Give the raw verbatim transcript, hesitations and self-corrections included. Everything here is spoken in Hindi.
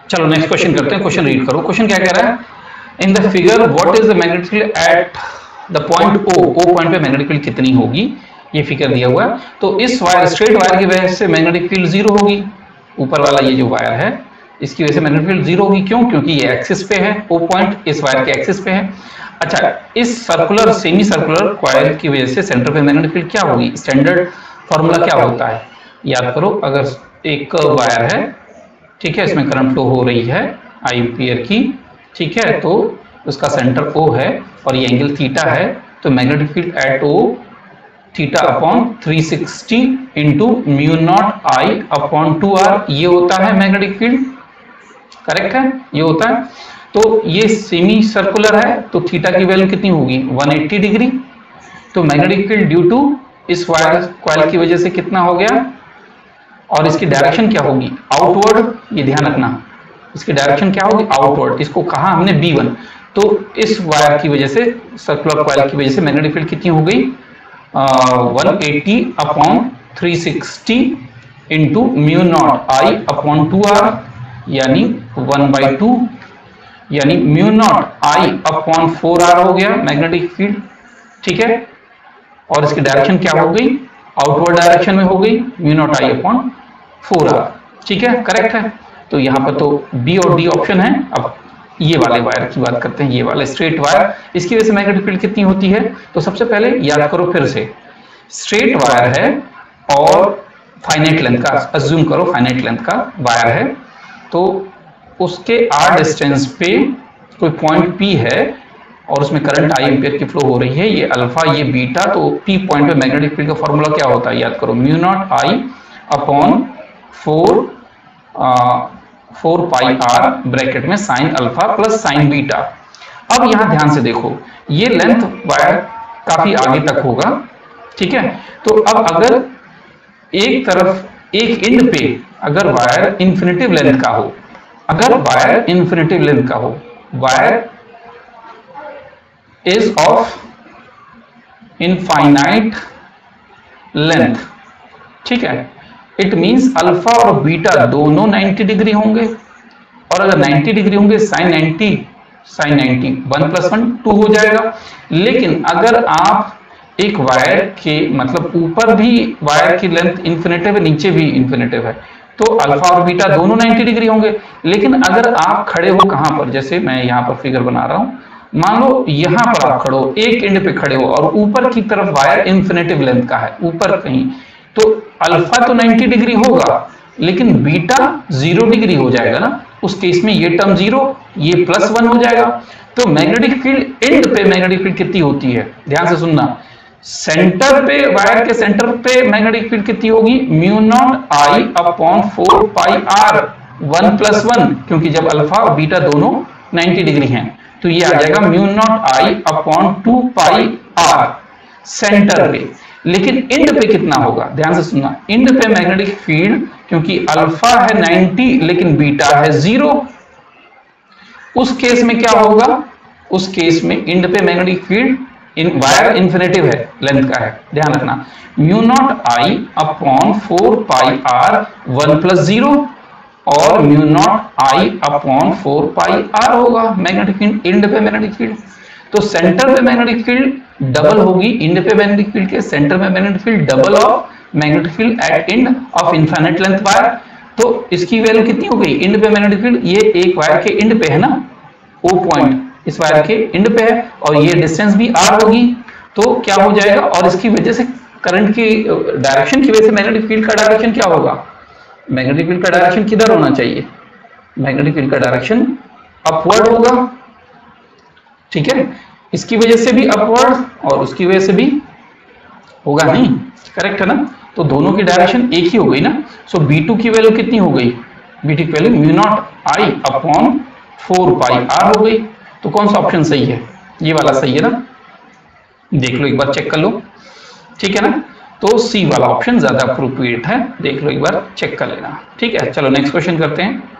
चलो नेक्स्ट क्वेश्चन करते हैं। क्वेश्चन रीड करो। क्वेश्चन क्या कह रहा है? In the figure what is the magnetic field at the point O, O point पे मैग्नेटिक फील्ड कितनी होगी, ये फिगर दिया हुआ है। तो इस वायर स्ट्रेट वायर की वजह से मैग्नेटिक फील्ड जीरो होगी। ऊपर वाला ये जो वायर है इसकी वजह से मैग्नेटिक फील्ड जीरो होगी। क्यों? क्योंकि ये एक्सिस पे है, ओ पॉइंट इस वायर के एक्सिस पे है। अच्छा, इस सर्कुलर सेमी सर्कुलर कॉइल की वजह से सेंटर पे मैग्नेटिक फील्ड क्या होगी? स्टैंडर्ड फॉर्मूला क्या होता है याद करो। अगर एक वायर है, ठीक है, इसमें करंट फ्लो हो रही है आई एम्पियर की, ठीक है, तो उसका सेंटर ओ है और ये एंगल थीटा है, तो magnetic field at O theta upon three sixty into mu naught I upon two R, ये होता है मैग्नेटिक फील्ड। करेक्ट है, ये होता है। तो ये सेमी सर्कुलर है तो थीटा की वैल्यू कितनी होगी? One eighty degree. तो मैग्नेटिक फील्ड ड्यू टू इस वायर कॉइल की वजह से कितना हो गया, और इसकी डायरेक्शन क्या होगी? आउटवर्ड। ये ध्यान रखना, इसकी डायरेक्शन क्या होगी? आउटवर्ड। इसको कहा हमने बी वन। तो इस वायर की वजह से, सर्कुलर कॉइल की वजह से मैग्नेटिक फील्ड कितनी हो गई? One eighty upon three sixty into mu naught I upon two R, यानी वन बाई टू, यानी mu naught I upon four R हो गया मैग्नेटिक फील्ड। ठीक है, और इसकी डायरेक्शन क्या हो गई? आउटवर्ड डायरेक्शन में हो गई, mu naught I upon four R. ठीक है, करेक्ट है। तो यहाँ पर तो बी और डी ऑप्शन है। अब ये वाले वायर की बात करते हैं, ये वाले स्ट्रेट वायर, इसकी वजह से मैग्नेटिक फील्ड कितनी होती है? तो सबसे पहले याद करो फिर से, स्ट्रेट वायर है और फाइनाइट लेंथ का, अज्यूम करो फाइनाइट लेंथ का वायर है, तो उसके आर डिस्टेंस पे कोई पॉइंट पी है और उसमें करंट आई एम्पियर की फ्लो हो रही है, ये अल्फा ये बीटा। तो पी पॉइंट पे मैग्नेटिक फील्ड का फॉर्मूला क्या होता है? याद करो, mu naught I upon four four pi R bracket में sine alpha plus sine beta. अब यहां ध्यान से देखो, ये लेंथ वायर काफी आगे तक होगा, ठीक है। तो अब अगर एक तरफ एक एंड पे अगर वायर इंफिनिटिव लेंथ का हो, अगर वायर इंफिनिटिव लेंथ का हो, wire is of infinite length, ठीक है, इट मींस अल्फा और बीटा दोनों नाइंटी डिग्री होंगे, और अगर नाइंटी डिग्री होंगे sine ninety sine ninety one plus one two हो जाएगा। लेकिन अगर आप एक वायर के मतलब ऊपर भी वायर की लेंथ इंफिनिटिव है, नीचे भी इंफिनिटिव है, तो अल्फा और बीटा दोनों नाइंटी डिग्री होंगे। लेकिन अगर आप खड़े हो कहां पर, जैसे मैं यहां पर फिगर बना रहा हूं, मान लो यहां पर आप खड़े हो, एक एंड पे खड़े हो और ऊपर की तरफ वायर इंफिनिटिव लेंथ का है, ऊपर कहीं, तो अल्फा तो नाइंटी डिग्री होगा लेकिन बीटा जीरो डिग्री हो जाएगा ना। उस केस में ये टर्म जीरो, ये प्लस वन हो जाएगा। तो मैग्नेटिक फील्ड एंड पे मैग्नेटिक फील्ड कितनी होती है? ध्यान से सुनना, सेंटर पे वायर के सेंटर पे मैग्नेटिक फील्ड कितनी होगी? Mu naught I upon four pi R one plus one, क्योंकि जब अल्फा और बीटा दोनों नाइंटी डिग्री हैं तो ये आ जाएगा mu naught I upon two pi R centre पे। लेकिन एंड पे कितना होगा? ध्यान से सुनना, एंड पे मैग्नेटिक फील्ड, क्योंकि अल्फा है नाइंटी लेकिन बीटा है जीरो, उस केस में क्या होगा? उस केस में एंड पे magnetic field, in wire infinitive है लेंथ का है, ध्यान रखना, mu naught I upon four pi R one plus zero, और mu naught I upon four pi R होगा मैग्नेटिक फील्ड, एंड पे मैग्नेटिक फील्ड। तो सेंटर पे मैग्नेटिक फील्ड डबल होगी एंड पे मैग्नेटिक फील्ड के, सेंटर में magnetic field double of magnetic field at end of infinite length wire. तो इसकी वैल्यू कितनी हो गई? एंड पे मैग्नेटिक फील्ड, ये एक वायर के एंड पे है ना, ओ पॉइंट इस वायर के एंड पे है, और ये डिस्टेंस भी आर होगी, तो क्या हो जाएगा? और इसकी वजह से करंट की डायरेक्शन की वजह से मैग्नेटिक फील्ड का डायरेक्शन क्या होगा? मैग्नेटिक फील्ड का डायरेक्शन किधर होना चाहिए? मैग्नेटिक फील्ड का डायरेक्शन अपवर्ड होगा, ठीक है। इसकी वजह से भी अपवर्ड और उसकी वजह से भी होगा, नहीं? करेक्ट है ना? तो दोनों की डायरेक्शन एक ही हो गई ना। सो बी टू की वैल्यू कितनी हो गई? बी टू की value mu naught I upon four pi R हो गई। तो कौन सा ऑप्शन सही है? ये वाला सही है ना, देख लो एक बार, चेक कर लो, ठीक है ना। तो सी वाला ऑप्शन ज्यादा अप्रोप्रिएट है, देख लो एक बार, चेक कर लेना, ठीक है। चलो नेक्स्ट क्वेश्चन करते हैं।